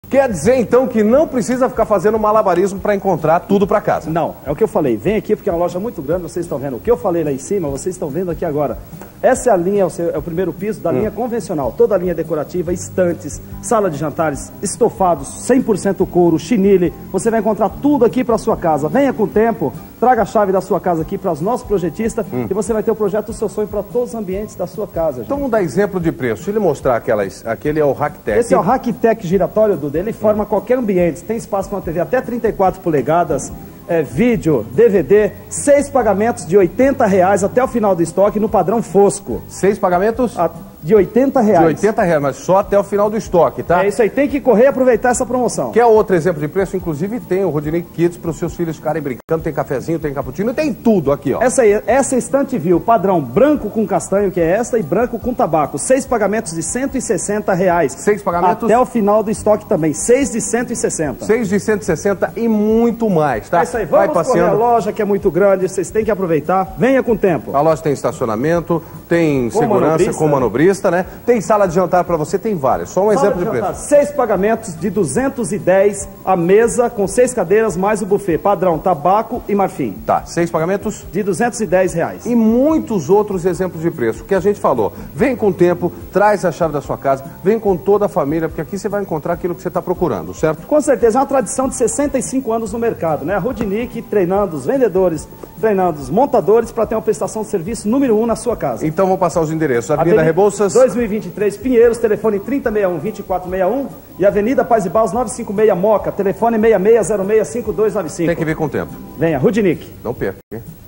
Quer dizer, então, que não precisa ficar fazendo malabarismo para encontrar tudo para casa? Não, é o que eu falei. Vem aqui porque é uma loja muito grande, vocês estão vendo. O que eu falei lá em cima, vocês estão vendo aqui agora. Essa é a linha, é o primeiro piso da linha convencional. Toda a linha decorativa, estantes, sala de jantares, estofados, 100% couro, chinile. Você vai encontrar tudo aqui para sua casa. Venha com o tempo, traga a chave da sua casa aqui para os nossos projetistas e você vai ter o projeto do seu sonho para todos os ambientes da sua casa. Gente. Então vamos dar exemplo de preço. Deixa ele mostrar aquele é o Hacktech. Esse é o Hacktech giratório, Duda. Ele forma qualquer ambiente. Tem espaço para uma TV até 34 polegadas. Vídeo, DVD, 6 pagamentos de R$80 até o final do estoque no padrão Fosco. 6 pagamentos? De R$80. De R$80, mas só até o final do estoque, tá? É isso aí, tem que correr e aproveitar essa promoção. Quer outro exemplo de preço? Inclusive tem o Rudnick Kids para os seus filhos ficarem brincando, tem cafezinho, tem cappuccino, tem tudo aqui, ó. Essa estante viu, padrão branco com castanho, que é esta, e branco com tabaco. 6 pagamentos de R$160. 6 pagamentos? Até o final do estoque também, 6 de 160. 6 de 160 e muito mais, tá? É isso aí, vamos correr a loja que é muito grande, vocês têm que aproveitar, venha com o tempo. A loja tem estacionamento, tem segurança com manobrista, né? Tem sala de jantar para você, tem várias. Só um exemplo de preço. 6 pagamentos de 210 a mesa com 6 cadeiras mais o buffet, padrão tabaco e marfim. Tá, 6 pagamentos? De R$210. E muitos outros exemplos de preço, que a gente falou. Vem com o tempo, traz a chave da sua casa, vem com toda a família, porque aqui você vai encontrar aquilo que você está procurando, certo? Com certeza, é uma tradição de 65 anos no mercado, né? A Rudnick treinando os vendedores, treinando os montadores para ter uma prestação de serviço número 1 na sua casa. Então vou passar os endereços. Avenida Rebouças 2023 Pinheiros, telefone 3061-2461 e Avenida Paz e Baus 956 Moca, telefone 6606-5295. Tem que vir com o tempo. Venha, Rudnick. Não perca, hein?